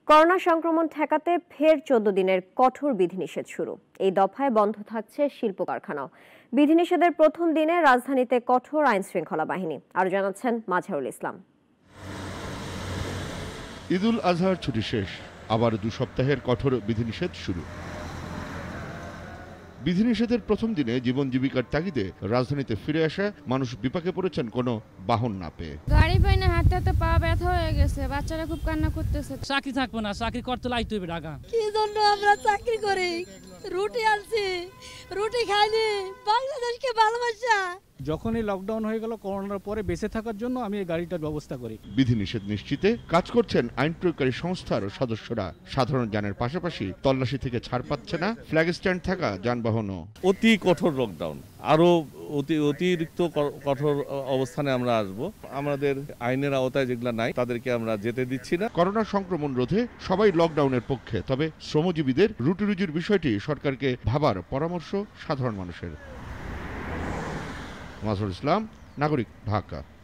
Corona সংক্রমণ ঠেকাতে ফের 14 দিনের কঠোর বিধিনিষেধ শুরু। এই দফায় বন্ধ থাকছে শিল্প কারখানাও। বিধিনিষেধের প্রথম দিনে রাজধানীতে কঠোর আইন শৃঙ্খলা বাহিনী। আরো জানাচ্ছেন মাঝারুল ইসলাম। ঈদুল আজহার ছুটি শেষ, আবার 2 সপ্তাহের কঠোর বিধিনিষেধ শুরু। বিধিনিষেধের প্রথম দিনে জীবন জীবিকার তাগিদে রাজধানীতে ফিরে আসা মানুষ বিপাকে পড়েছেন কোনো বাহন না পেয়ে। গাড়ি পাই না, হাঁটতে হাঁটতে পা ব্যথা হয়ে গেছে, বাচ্চারা খুব কান্না করতেছে। চাকরি থাকবো না, চাকরি করতে লাইতে হবে ঢাকা। কি জন্য আমরা চাকরি করি? রুটি আনছি, রুটি খাইনি, বাংলাদেশকে ভালোবাসা। যখনই লকডাউন হয়ে গেল, করোনার পরে বেঁচে থাকার জন্য আমি এই গাড়িটার ব্যবস্থা করি। বিধিনিষেধ নিশ্চিতে কাজ করছেন আইন প্রয়োগকারী সংস্থার সদস্যরা। সাধারণ যানের পাশাপাশি তল্লাশি থেকে ছাড় পাচ্ছে না ফ্ল্যাগ স্ট্যান্ড থাকা যানবাহনও। অতি কঠোর লকডাউন, আরো অতিরিক্ত কঠোর অবস্থানে আমরা আসব। আমাদের আইনের আওতায় যেগুলা নাই তাদেরকে আমরা যেতে দিচ্ছি না। করোনা সংক্রমণ রোধে সবাই লকডাউনের পক্ষে, তবে শ্রমজীবীদের রুটি রুজির বিষয়টি সরকারকে ভাবার পরামর্শ সাধারণ মানুষের। মাঝারুল ইসলাম, নাগরিক, ঢাকা।